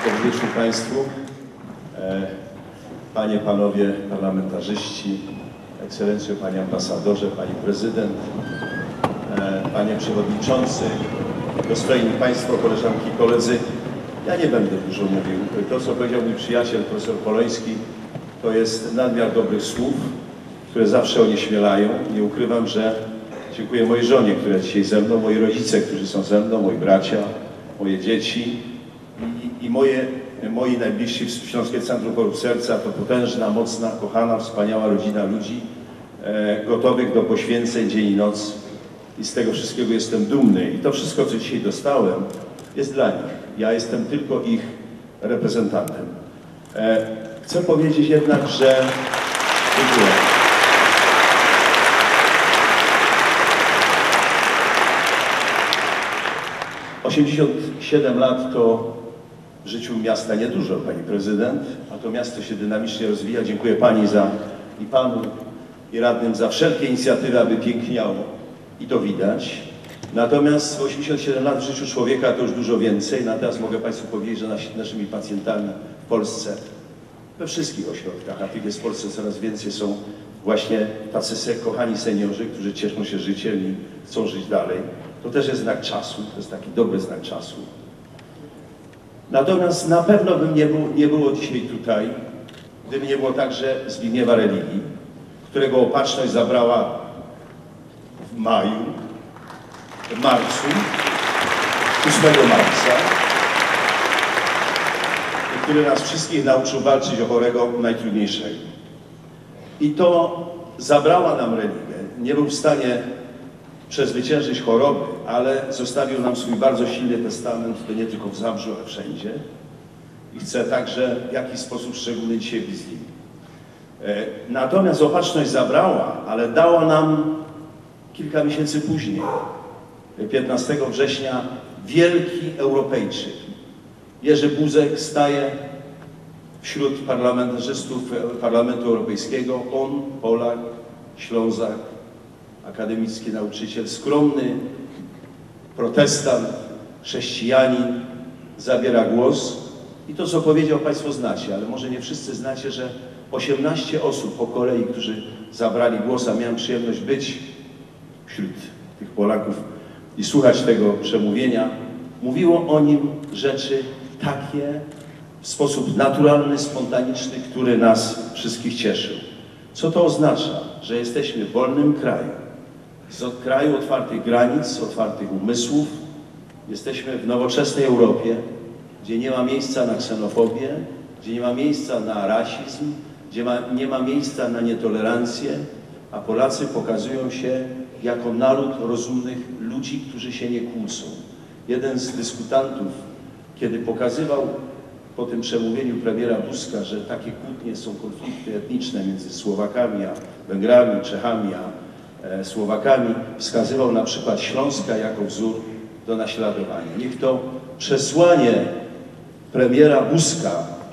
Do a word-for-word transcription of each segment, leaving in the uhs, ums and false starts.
Dobry wieczór Państwu. Panie, Panowie parlamentarzyści, Ekscelencjo, Panie Ambasadorze, Pani Prezydent, Panie Przewodniczący, dostojni Państwo, koleżanki i koledzy. Ja nie będę dużo mówił. To, co powiedział mój przyjaciel, profesor Poloński, to jest nadmiar dobrych słów, które zawsze onieśmielają. Nie ukrywam, że dziękuję mojej żonie, która jest dzisiaj ze mną, moi rodzice, którzy są ze mną, moi bracia, moje dzieci i, i moje, moi najbliżsi w Śląskie Centrum Chorób Serca. To potężna, mocna, kochana, wspaniała rodzina ludzi, e, gotowych do poświęceń dzień i noc. I z tego wszystkiego jestem dumny. I to wszystko, co dzisiaj dostałem, jest dla nich. Ja jestem tylko ich reprezentantem. E, chcę powiedzieć jednak, że... Dziękuję. osiemdziesiąt siedem lat to w życiu miasta niedużo, Pani Prezydent, a to miasto się dynamicznie rozwija. Dziękuję Pani za, i Panu, i radnym za wszelkie inicjatywy, aby piękniało. I to widać. Natomiast osiemdziesiąt siedem lat w życiu człowieka to już dużo więcej. Natomiast mogę Państwu powiedzieć, że nasi, naszymi pacjentami w Polsce, we wszystkich ośrodkach, a tych jest w Polsce coraz więcej, są właśnie tacy kochani seniorzy, którzy cieszą się życiem i chcą żyć dalej. To też jest znak czasu, to jest taki dobry znak czasu. Natomiast na pewno bym nie, był, nie było dzisiaj tutaj, gdyby nie było także Zbigniewa Religi, którego opatrzność zabrała w maju, w marcu, ósmego marca, i który nas wszystkich nauczył walczyć o chorego najtrudniejszego. I to zabrała nam religię. Nie był w stanie przezwyciężyć choroby, ale zostawił nam swój bardzo silny testament, to nie tylko w Zabrzu, ale wszędzie. I chcę także w jakiś sposób szczególny dzisiaj być z nim. Natomiast opatrzność zabrała, ale dała nam kilka miesięcy później, piętnastego września, wielki Europejczyk. Jerzy Buzek staje wśród parlamentarzystów Parlamentu Europejskiego. On, Polak, Ślązak, akademicki nauczyciel, skromny protestant, chrześcijanin, zabiera głos. I to, co powiedział, Państwo znacie, ale może nie wszyscy znacie, że osiemnaście osób po kolei, którzy zabrali głos, a miałem przyjemność być wśród tych Polaków i słuchać tego przemówienia, mówiło o nim rzeczy takie w sposób naturalny, spontaniczny, który nas wszystkich cieszył. Co to oznacza? Że jesteśmy w wolnym kraju, z kraju otwartych granic, otwartych umysłów. Jesteśmy w nowoczesnej Europie, gdzie nie ma miejsca na ksenofobię, gdzie nie ma miejsca na rasizm, gdzie ma, nie ma miejsca na nietolerancję, a Polacy pokazują się jako naród rozumnych ludzi, którzy się nie kłócą. Jeden z dyskutantów, kiedy pokazywał po tym przemówieniu premiera Buzka, że takie kłótnie są konflikty etniczne między Słowakami, a Węgrami, Czechami, a e, Słowakami, wskazywał na przykład Śląska jako wzór do naśladowania. Niech to przesłanie premiera Buzka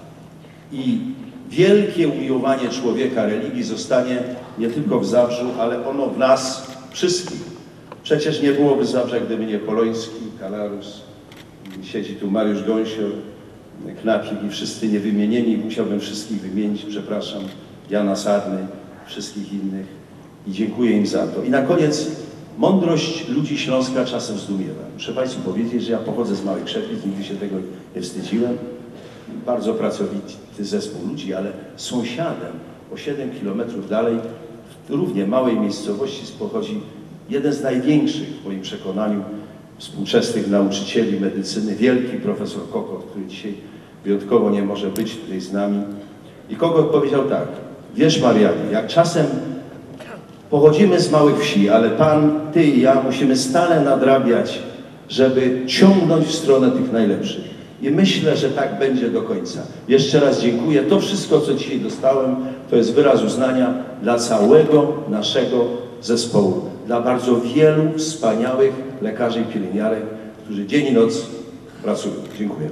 i wielkie umiłowanie człowieka religii zostanie nie tylko w Zabrzu, ale ono w nas wszystkich. Przecież nie byłoby Zabrza, gdyby nie Poloński, Kalarus, siedzi tu Mariusz Gąsior, Knapik i wszyscy niewymienieni. Musiałbym wszystkich wymienić, przepraszam, Jana Sarny, wszystkich innych i dziękuję im za to. I na koniec mądrość ludzi Śląska czasem zdumiewa. Muszę Państwu powiedzieć, że ja pochodzę z Małych Krzepic, nigdy się tego nie wstydziłem. Bardzo pracowity zespół ludzi, ale sąsiadem o siedem kilometrów dalej, w równie małej miejscowości pochodzi jeden z największych, w moim przekonaniu, współczesnych nauczycieli medycyny, wielki profesor Kokot, który dzisiaj wyjątkowo nie może być tutaj z nami. I Kokot powiedział tak: wiesz, Marianie, jak czasem pochodzimy z małych wsi, ale Pan, Ty i ja musimy stale nadrabiać, żeby ciągnąć w stronę tych najlepszych. I myślę, że tak będzie do końca. Jeszcze raz dziękuję. To wszystko, co dzisiaj dostałem, to jest wyraz uznania dla całego naszego zespołu, dla bardzo wielu wspaniałych lekarzy i pielęgniarek, którzy dzień i noc pracują. Dziękuję.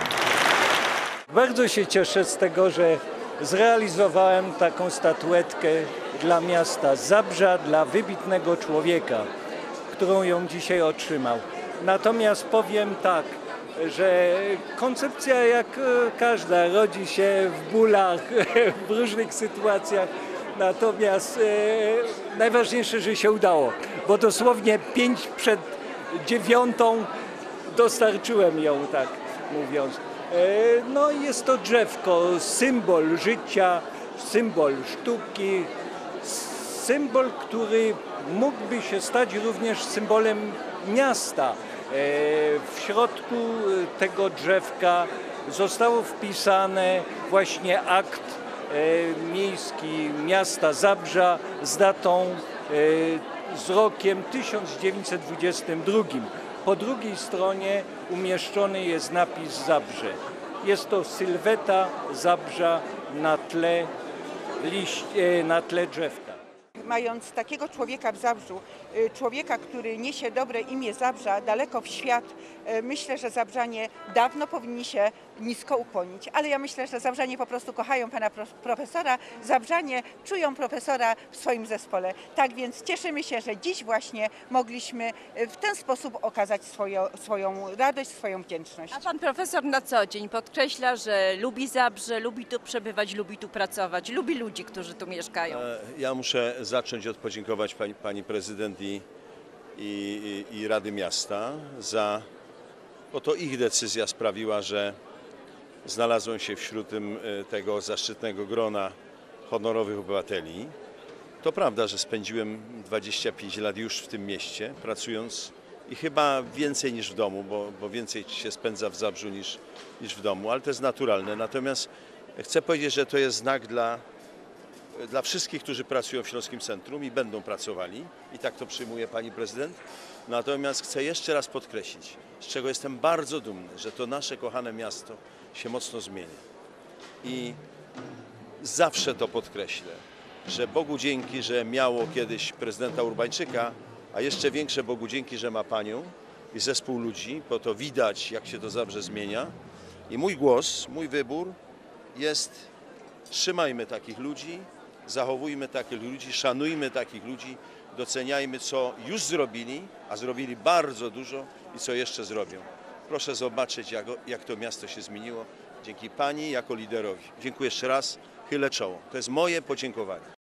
Bardzo się cieszę z tego, że zrealizowałem taką statuetkę dla miasta Zabrza, dla wybitnego człowieka, którą ją dzisiaj otrzymał. Natomiast powiem tak, że koncepcja jak każda rodzi się w bólach, w różnych sytuacjach, natomiast e, najważniejsze, że się udało, bo dosłownie pięć przed dziewiątą dostarczyłem ją, tak mówiąc. E, no jest to drzewko, symbol życia, symbol sztuki, symbol, który mógłby się stać również symbolem miasta. W środku tego drzewka zostało wpisane właśnie akt miejski miasta Zabrza z datą, z rokiem tysiąc dziewięćset dwudziestym drugim. Po drugiej stronie umieszczony jest napis Zabrze. Jest to sylweta Zabrza na tle, liść, na tle drzewka. Mając takiego człowieka w Zabrzu, człowieka, który niesie dobre imię Zabrza daleko w świat, myślę, że Zabrzanie dawno powinni się nisko ukłonić. Ale ja myślę, że Zabrzanie po prostu kochają pana profesora, Zabrzanie czują profesora w swoim zespole. Tak więc cieszymy się, że dziś właśnie mogliśmy w ten sposób okazać swoją, swoją radość, swoją wdzięczność. A pan profesor na co dzień podkreśla, że lubi Zabrze, lubi tu przebywać, lubi tu pracować, lubi ludzi, którzy tu mieszkają. Ja muszę zacząć od podziękować pani, pani prezydent i, i, i Rady Miasta za, bo to ich decyzja sprawiła, że znalazłem się wśród tym, tego zaszczytnego grona honorowych obywateli. To prawda, że spędziłem dwadzieścia pięć lat już w tym mieście, pracując i chyba więcej niż w domu, bo, bo więcej się spędza w Zabrzu niż, niż w domu, ale to jest naturalne. Natomiast chcę powiedzieć, że to jest znak dla dla wszystkich, którzy pracują w Śląskim Centrum i będą pracowali, i tak to przyjmuje pani prezydent. Natomiast chcę jeszcze raz podkreślić, z czego jestem bardzo dumny, że to nasze kochane miasto się mocno zmienia. I zawsze to podkreślę, że Bogu dzięki, że miało kiedyś prezydenta Urbańczyka, a jeszcze większe Bogu dzięki, że ma panią i zespół ludzi, bo to widać, jak się to Zabrze zmienia. I mój głos, mój wybór jest: trzymajmy takich ludzi, zachowujmy takich ludzi, szanujmy takich ludzi, doceniajmy, co już zrobili, a zrobili bardzo dużo i co jeszcze zrobią. Proszę zobaczyć, jak, jak to miasto się zmieniło dzięki pani jako liderowi. Dziękuję jeszcze raz, chylę czoło. To jest moje podziękowanie.